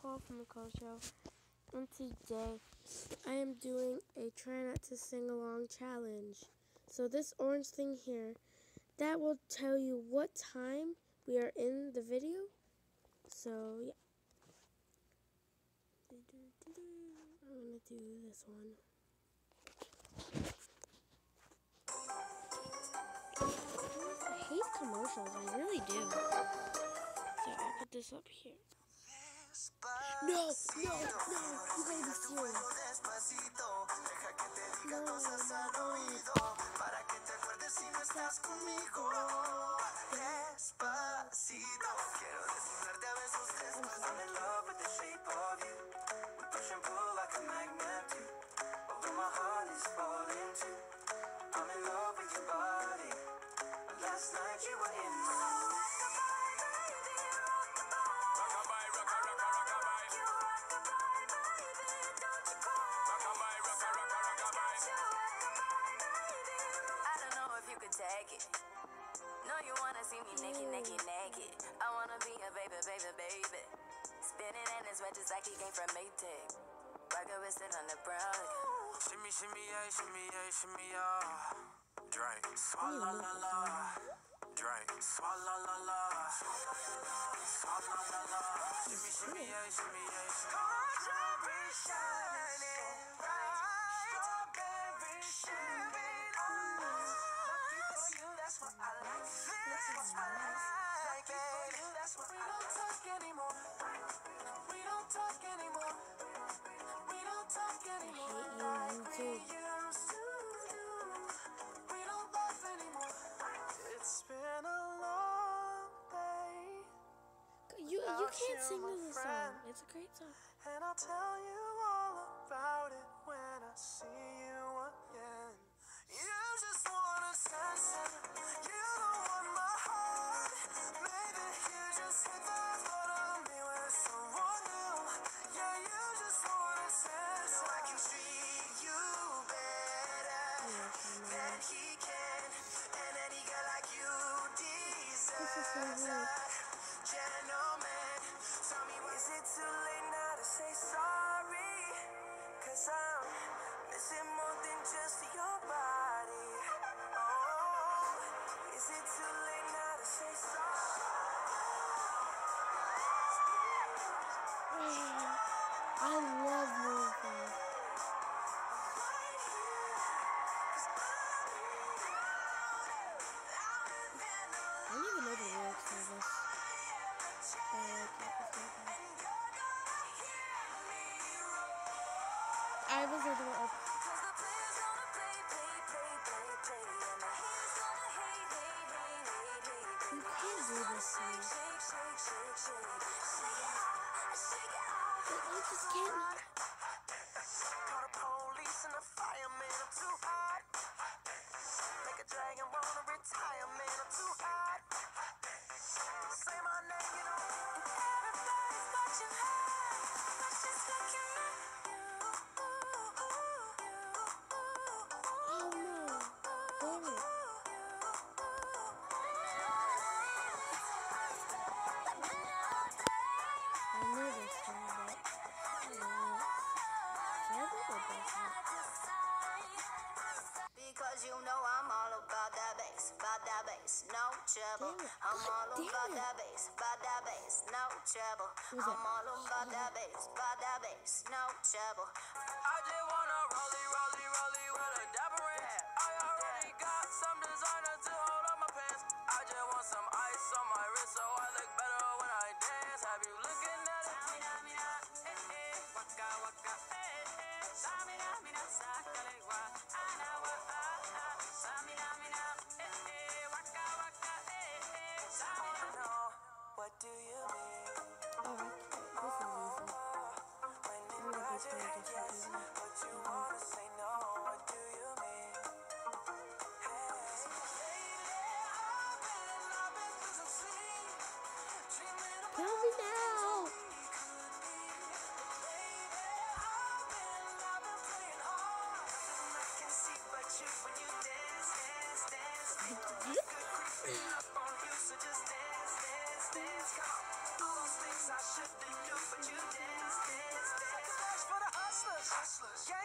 Nicole from Nicole's Show, and today I am doing a try not to sing along challenge. So this orange thing here, that will tell you what time we are in the video. So yeah, I'm gonna do this one. I hate commercials, I really do. So I'll put this up here. No, you gotta be serious. No, para que te acuerdes si no estás conmigo. Despacito, quiero desnudarte a besos después. I'm in love with the shape of you. We push and pull like a magnet do. Although my heart is falling too. I'm in love with your body. Last night you were in my take it. No, you wanna see me naked. I wanna be a baby. Spinning in his red just like he came from Maytag. Rocket with it on the brown. Shimmy, drink. Swalla la la. Drink. Swalla la la. Swalla la la. Shimmy, strawberry shining bright. Strawberry shining on. That's what I like. That's what I like, baby. That's what we don't talk anymore. We don't talk anymore. We don't talk anymore like we used to do. We don't laugh anymore. It's been a long day. You can't sing this song. It's a great song. And I'll tell you all about it when I see you again. You just wanna sunset. You don't want my heart. Maybe you just hit the thought of me with someone new. Yeah, you just wanna sense so I can treat you better than he can. And any girl like you deserves a gentleman. Tell me, is it too late now to say sorry? 'Cause I'm missing more than just your body. Oh, is it too late now to say sorry? I love moving. I don't even know the lyrics for this. I was able to open. You can't do this to me. You just can't. Call the police and the fireman, I'm too hot. Make a dragon wanna retire, man, I'm too hot. Say my name, you know. Everybody's watching her, but she's looking at you. Oh no, damn it. I know this one, but because you know I'm all about that bass, no trouble. I'm all about that bass, no trouble. I'm all about that bass, no trouble. I just wanna rollie with a dapper in. I already got some designer to hold on my pants. I just want some ice on my wrist so I look better when I dance. Have you looking at it? Waka waka, samina mina sakale wa anawa samina mina waka waka samina. What do you mean? This is easy. When I say yes, but you wanna say no. What do you mean? Tell me now. I shouldn't do, but you dance.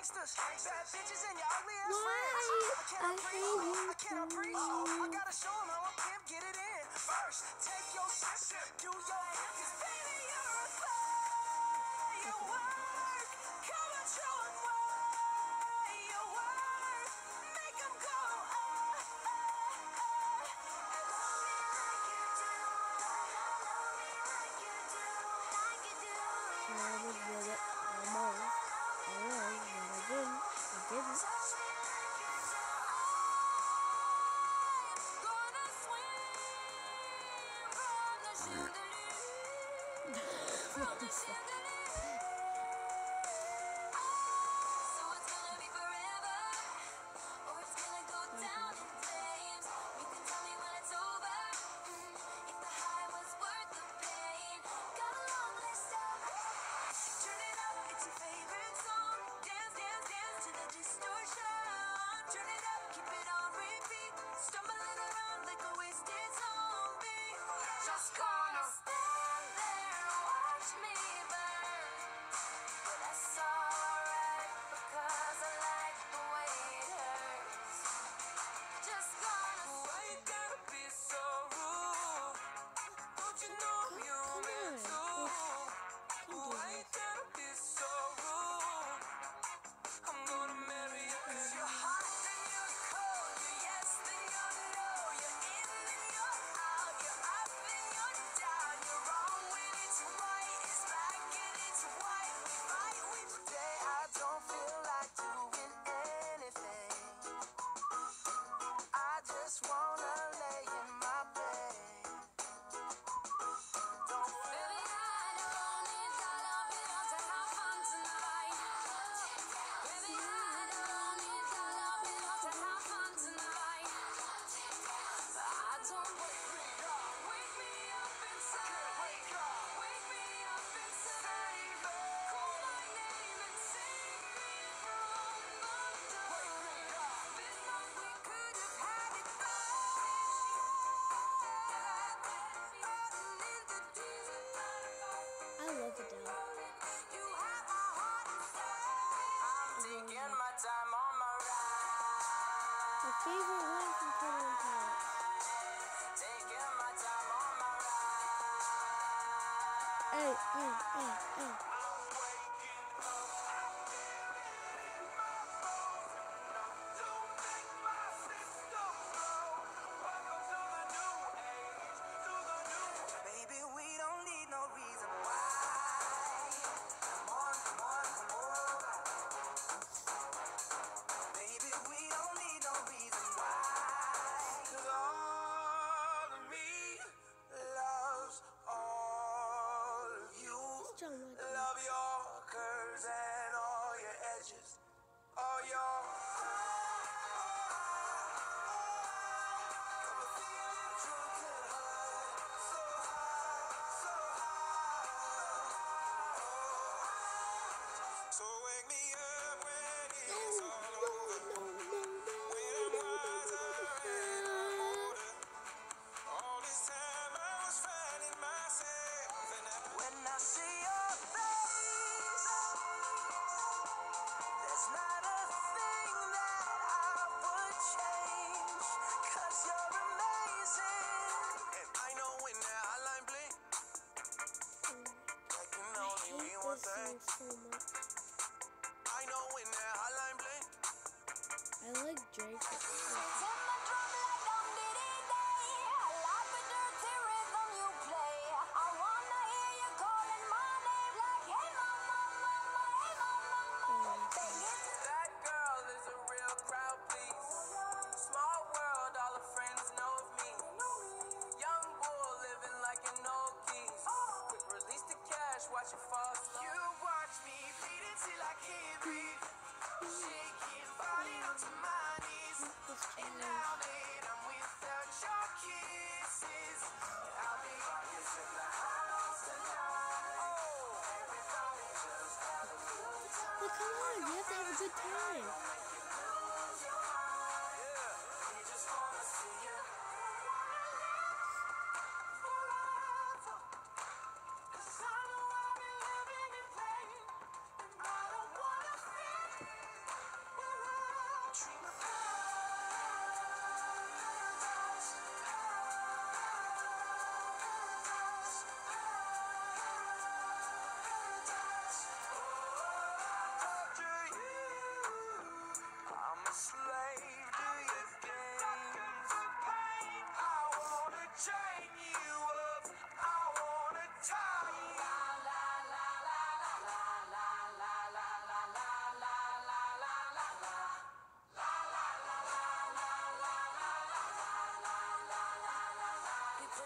gangsters, bad bitches, and your ugly ass Why? I cannot preach. I gotta show them how a pimp get it in. First, take your sip, do your cause baby, you're a firework. Come and show them why you work. Make them go,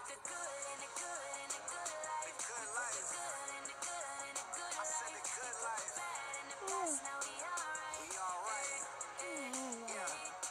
The good and the good and the good life. The good life. The good and the good and the good life. I said the good life. Bad and the best, now we alright. We alright. Yeah.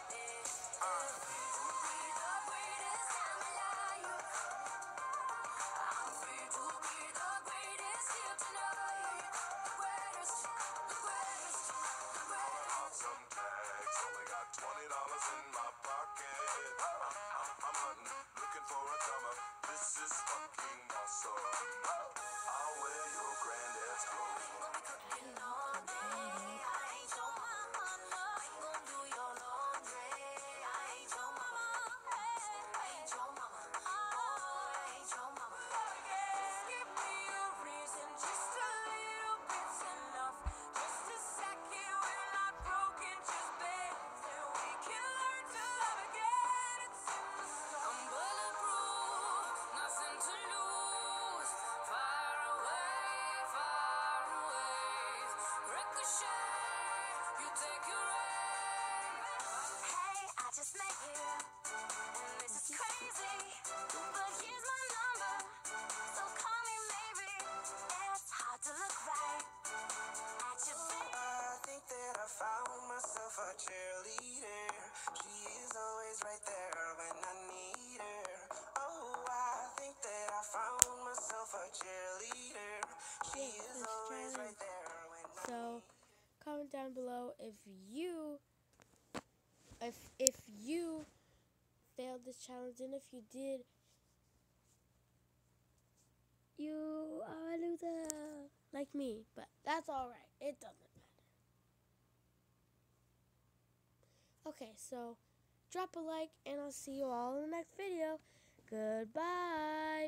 The greatest time of life. I'm free to be the greatest here tonight. The greatest, the greatest, the greatest. Some tags, only got $20 in my pocket. I'm hunting, looking for a comer. This is fucking awesome. I'll wear your granddad's clothes. Ain't gonna be cooking all day. I ain't your mama. Ain't gonna do your laundry. I ain't your mama. I ain't your mama. Oh, I ain't your mama. Just give me a reason, just a little bit's enough. Just a second, we're not broken, just bend. And we can learn to love again. It's in the stars. I'm bulletproof, nothing to lose. Far away, far away. Ricochet, you take your aim. Hey, I just met you, and this is crazy. But here's my number, so call me maybe. It's hard to look right at your face. I think that I found myself a cheerleader. She is always right there when I need her. Oh, I think that I found myself a cheerleader. She is always right there when I So, need her. comment down below if you failed this challenge, and if you did, you are a loser like me. But that's alright. It doesn't matter. Okay, so drop a like, and I'll see you all in the next video. Goodbye.